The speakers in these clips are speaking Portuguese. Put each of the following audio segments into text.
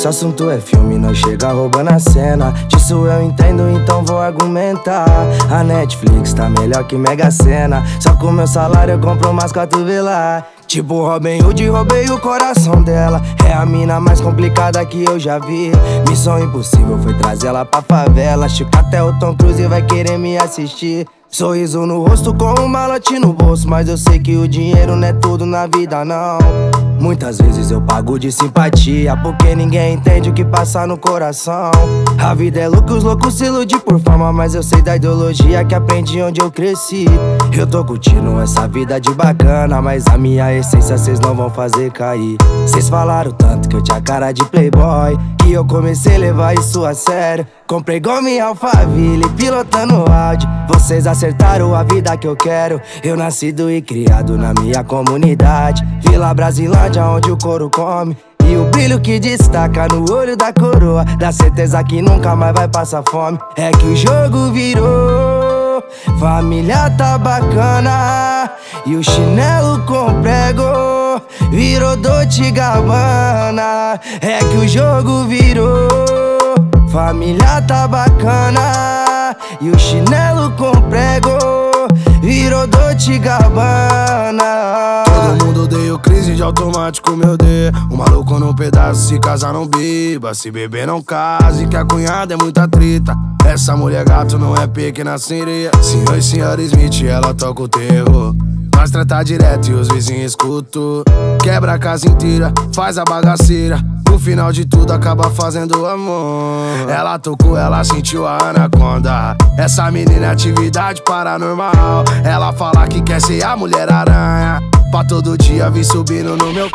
Se o assunto é filme, nós chega roubando a cena. Disso eu entendo, então vou argumentar. A Netflix tá melhor que Mega Sena. Só com meu salário eu compro umas cotovelas. Tipo Robin Hood, roubei o coração dela. É a mina mais complicada que eu já vi. Missão impossível foi trazer ela pra favela. Acho que até o Tom Cruise vai querer me assistir. Sorriso no rosto com um malote no bolso, mas eu sei que o dinheiro não é tudo na vida não. Muitas vezes eu pago de simpatia, porque ninguém entende o que passa no coração. A vida é louca, os loucos se iludem por fama, mas eu sei da ideologia que aprendi onde eu cresci. Eu tô curtindo essa vida de bacana, mas a minha essência cês não vão fazer cair. Cês falaram tanto que eu tinha cara de playboy, que eu comecei a levar isso a sério. Comprei Gol em Alphaville, pilotando áudio. Vocês acertaram a vida que eu quero. Eu nascido e criado na minha comunidade, Vila Brasilândia, onde o couro come. E o brilho que destaca no olho da coroa dá certeza que nunca mais vai passar fome. É que o jogo virou, família tá bacana, e o chinelo com prego virou Dolce & Gabbana. É que o jogo virou, família tá bacana, e o chinelo com prego virou Dolce & Gabbana. Todo mundo odeia o crise de automático, meu Deus. O maluco num pedaço, se casar não biba, se beber não case, que a cunhada é muita treta. Essa mulher gato não é pequena sereia. Senhor e senhora Smith, ela toca o terror. Nós trata direto e os vizinhos escutam. Quebra a casa inteira, faz a bagaceira. No final de tudo acaba fazendo amor. Ela tocou, ela sentiu a anaconda. Essa menina é atividade paranormal. Ela fala que quer ser a Mulher-Aranha, pra todo dia vir subindo no meu.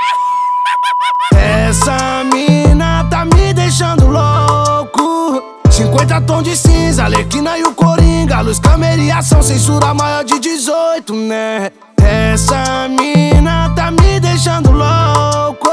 Essa mina tá me deixando louco. 50 tons de cinza, Arlequina e o Coringa. Luz, câmera e ação, censura maior de 18, né? Essa mina tá me deixando louco.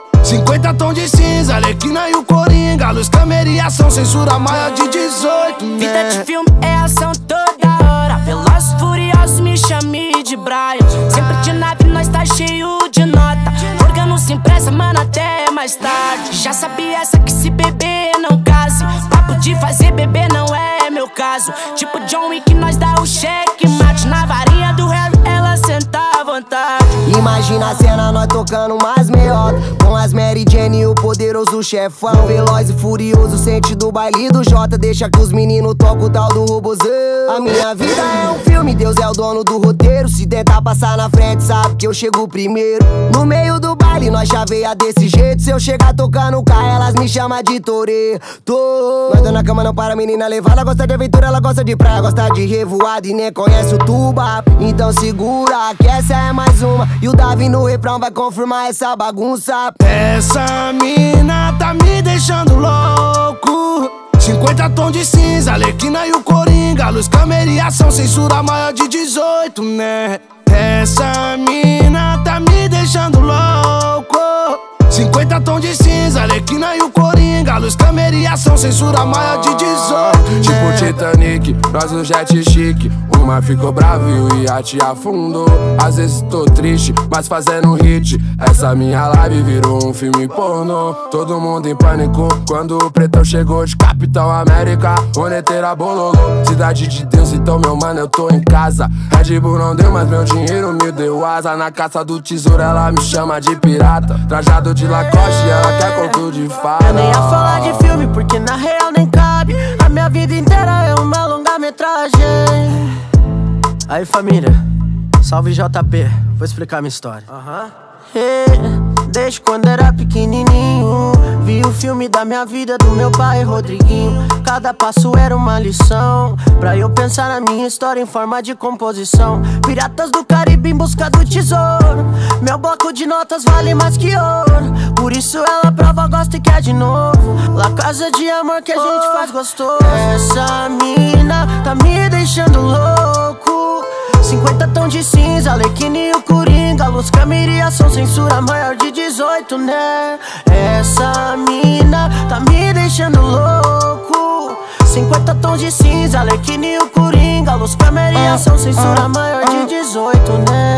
50 tons de cinza, Arlequina e o Coringa. Luz, câmera e ação, censura maior de 18, né? Vida de filme é ação toda hora. Velozes furiosos, me chame de Brian. Sempre de nave, nós tá cheio de nota. Organo sem pressa, mano, até mais tarde. Já sabia essa que se beber não case. Papo de fazer bebê não é meu caso. Tipo John Wick, nós dá o cheque mate. Na varinha do Harry, ela senta à vontade. Imagina a cena, nós tocando umas meiota, com as Mary Jane e o poderoso chefão. Veloz e furioso, sente do baile do Jota. Deixa que os meninos tocam o tal do robozão. A minha vida é um filme, Deus é o dono do roteiro. Se tentar passar na frente, sabe que eu chego primeiro. No meio do baile, nós chaveia desse jeito. Se eu chegar tocando cá, elas me chamam de Toreto. Nós dando na cama, não para, menina levada. Gosta de aventura, ela gosta de praia, gosta de revoada e nem conhece o tuba. Então segura, que essa é mais uma. E o Davi no refrão vai confirmar essa bagunça. Essa mina tá me deixando louco. 50 tons de cinza, Arlequina e o Coringa. Luz, câmera e ação, censura maior de 18, né? Essa mina tá me deixando louco. 50 tons de cinza, Arlequina e o Coringa. Luz, câmera e ação, censura maior de 18, né? Tipo Titanic, nós no jet chique. Uma ficou brava e o iate afundou. Às vezes tô triste, mas fazendo hit. Essa minha live virou um filme pornô. Todo mundo em pânico quando o pretão chegou de Capitão América. Moneteira bololô, cidade de Deus, então meu mano eu tô em casa. Red Bull não deu, mas meu dinheiro me deu asa. Na caça do tesouro ela me chama de pirata. Trajado de Lacoste, ela quer conto de fada. Eu nem ia falar de filme porque na real nem cabe. A minha vida inteira é uma longa-metragem. Aí família, salve JP, vou explicar minha história. Desde quando era pequenininho, vi o filme da minha vida do meu pai Rodriguinho. Cada passo era uma lição, pra eu pensar na minha história em forma de composição. Piratas do Caribe em busca do tesouro, meu bloco de notas vale mais que ouro. Por isso ela prova, gosta e quer de novo. La Casa de Amor que a gente faz gostoso. Essa mina tá me deixando louco. 50 tons de cinza, Arlequina e o Coringa. Luz, câmera e ação, censura maior de 18, né? Essa mina tá me deixando louco. 50 tons de cinza, Arlequina e o Coringa. Luz, câmera e ação, censura maior de 18, né?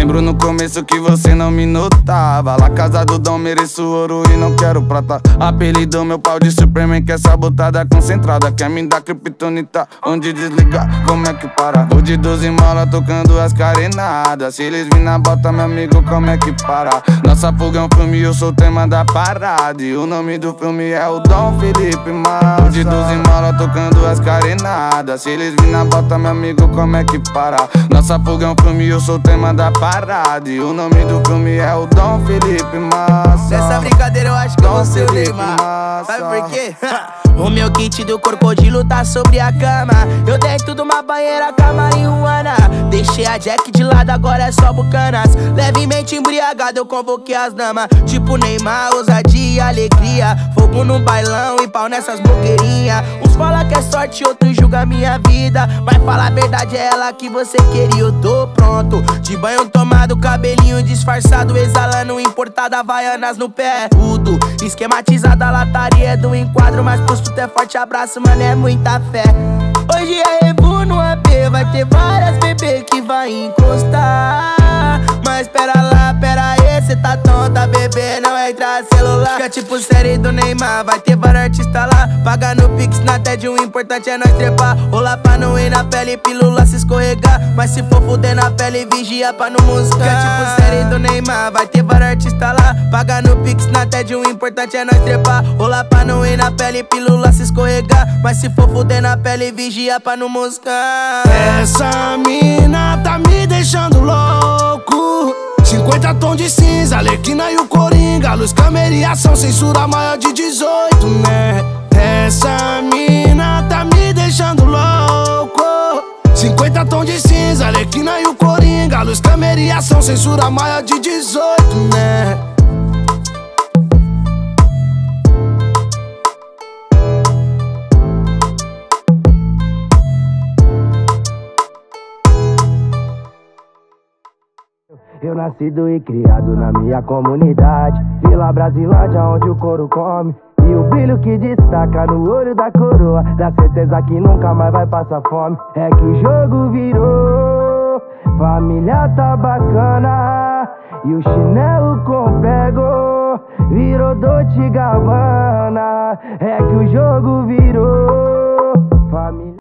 Lembro no começo que você não me notava. Lá casa do Dom, mereço ouro e não quero prata. Apelido meu pau de Superman, que é sabotada concentrada. Quer me dar criptonita, onde desligar, como é que para? Vou de 12 mola tocando as carenadas. Se eles vir na bota, meu amigo, como é que para? Nossa fuga é um filme e eu sou o tema da parada. E o nome do filme é o Dom Felipe Massa. Vou de 12 mola tocando as carenadas. Se eles vir na bota, meu amigo, como é que para? Nossa fuga é um filme e eu sou o tema da parada. E o nome do filme é o Dom Felipe Massa. Nessa brincadeira eu acho que eu vou ser o Neymar. Sabe por quê? O meu kit do crocodilo tá sobre a cama. Eu dentro de uma banheira com a marihuana. Deixei a Jack de lado, agora é só bucanas. Levemente embriagado eu convoquei as damas. Tipo Neymar, ousadia e alegria. Fogo no bailão e pau nessas blogueirinhas. Uns fala que é sorte, outros julga minha vida. Mas fala a verdade, é ela que você queria. Eu tô pronto, de banho tomado, cabelinho disfarçado, exalando importada, havaianas no pé. Tudo esquematizada, lataria é do enquadro. Mas posto é forte abraço, mano, é muita fé. Hoje é rebu no AP, vai ter várias bebê que vai encostar. Mas pera lá, pera aí, cê tá tonta, bebê, não entra celular. Fica tipo série do Neymar, vai ter vários artistas lá. Paga no Pix, na TED, o importante é nós trepar. Rolar pra não ir na pele, pílula se escorregar. Mas se for fuder na pele, vigia pra não moscar. Fica tipo série do Neymar, vai ter vários artistas lá. Paga no Pix, na TED, o importante é nós trepar. Rolar pra não ir na pele, pílula se escorregar. Mas se for fuder na pele, vigia pra não moscar. Essa mina tá me deixando louco. 50 tons de cinza, Arlequina e o Coringa. Luz, câmera e ação, censura maior de 18, né? Essa mina tá me deixando louco. 50 tons de cinza, Arlequina e o Coringa. Luz, câmera e ação, censura maior de 18, né? Eu nascido e criado na minha comunidade, Vila Brasilândia, onde o couro come. E o brilho que destaca no olho da coroa dá certeza que nunca mais vai passar fome. É que o jogo virou, família tá bacana. E o chinelo com prego virou Dolce & Gabbana. É que o jogo virou, família.